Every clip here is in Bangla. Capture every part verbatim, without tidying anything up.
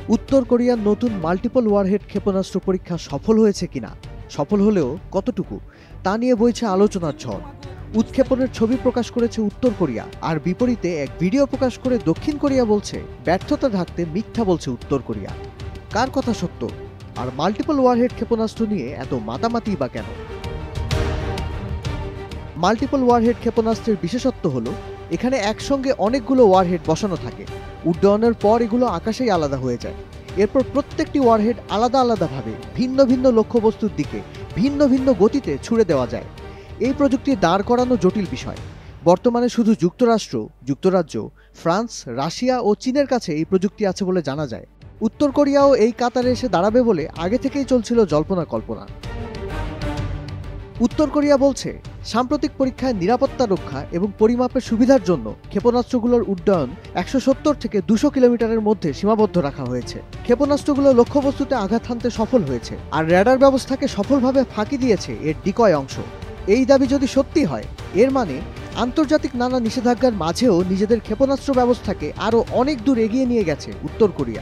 উত্তর কোরিয়ার নতুন মাল্টিপল ওয়ারহেড ক্ষেপণাস্ত্র পরীক্ষা সফল হয়েছে কিনা, সফল হলেও কতটুকু, তা নিয়ে বইছে আলোচনার ঝড়। উৎক্ষেপণের ছবি প্রকাশ করেছে উত্তর কোরিয়া, আর বিপরীতে এক ভিডিও প্রকাশ করে দক্ষিণ কোরিয়া বলছে ব্যর্থতা ঢাকতে মিথ্যা বলছে উত্তর কোরিয়া। কার কথা সত্য? আর মাল্টিপল ওয়ারহেড ক্ষেপণাস্ত্র নিয়ে এত মাতামাতি বা কেন? মাল্টিপল ওয়ারহেড ক্ষেপণাস্ত্রের বিশেষত্ব হলো এখানে একসঙ্গে অনেকগুলো ওয়ারহেড বসানো থাকে। উড্ডয়নের পর এগুলো আকাশেই আলাদা হয়ে যায়। এরপর প্রত্যেকটি ওয়ারহেড আলাদা আলাদাভাবে ভিন্ন ভিন্ন লক্ষ্যবস্তুর দিকে ভিন্ন ভিন্ন গতিতে ছুড়ে দেওয়া যায়। এই প্রযুক্তি দাঁড় করানো জটিল বিষয়। বর্তমানে শুধু যুক্তরাষ্ট্র, যুক্তরাজ্য, ফ্রান্স, রাশিয়া ও চীনের কাছে এই প্রযুক্তি আছে বলে জানা যায়। উত্তর কোরিয়াও এই কাতারে এসে দাঁড়াবে বলে আগে থেকেই চলছিল জল্পনা কল্পনা। উত্তর কোরিয়া বলছে সাম্প্রতিক পরীক্ষায় নিরাপত্তা রক্ষা এবং পরিমাপের সুবিধার জন্য ক্ষেপণাস্ত্রগুলোর উড্ডয়ন একশো সত্তর থেকে দুশো কিলোমিটারের মধ্যে সীমাবদ্ধ রাখা হয়েছে। ক্ষেপণাস্ত্রগুলো লক্ষ্যবস্তুতে আঘাত হানতে সফল হয়েছে, আর র্যাডার ব্যবস্থাকে সফলভাবে ফাঁকি দিয়েছে এর ডিকয় অংশ। এই দাবি যদি সত্যি হয়, এর মানে আন্তর্জাতিক নানা নিষেধাজ্ঞার মাঝেও নিজেদের ক্ষেপণাস্ত্র ব্যবস্থাকে আরও অনেক দূর এগিয়ে নিয়ে গেছে উত্তর কোরিয়া।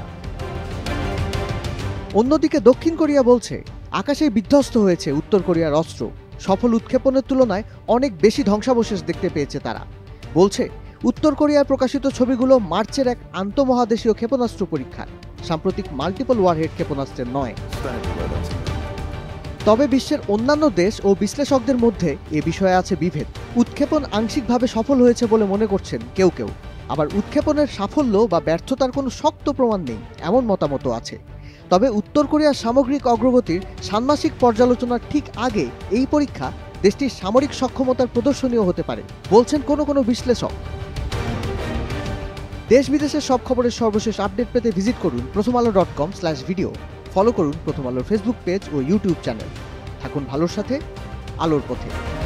অন্যদিকে দক্ষিণ কোরিয়া বলছে আকাশে বিধ্বস্ত হয়েছে উত্তর কোরিয়ার অস্ত্র। সফল উৎক্ষেপণের তুলনায় অনেক বেশি ধ্বংসাবশেষ দেখতে পেয়েছে তারা। বলছে উত্তর কোরিয়ায় প্রকাশিত ছবিগুলো মার্চের এক আন্তঃমহাদেশীয় ক্ষেপণাস্ত্র পরীক্ষা, সাম্প্রতিক মাল্টিপল ওয়ারহেড ক্ষেপণাস্ত্রের নয়। তবে বিশ্বের অন্যান্য দেশ ও বিশ্লেষকদের মধ্যে এ বিষয়ে আছে বিভেদ। উৎক্ষেপণ আংশিকভাবে সফল হয়েছে বলে মনে করছেন কেউ কেউ, আবার উৎক্ষেপণের সাফল্য বা ব্যর্থতার কোনো শক্ত প্রমাণ নেই এমন মতামতও আছে। তবে উত্তর কোরিয়ার সামগ্রিক অগ্রগতির ষান্মাসিক পর্যালোচনার ঠিক আগে এই পরীক্ষা দেশটির সামরিক সক্ষমতার প্রদর্শনীয় হতে পারে বলছেন কোনো কোনো বিশ্লেষক। দেশ বিদেশের সব খবরের সর্বশেষ আপডেট পেতে ভিজিট করুন Prothom Alo dot com slash video. Follow করুন প্রথম আলোর ফেসবুক পেজ ও ইউটিউব চ্যানেল। থাকুন ভালোর সাথে, আলোর পথে।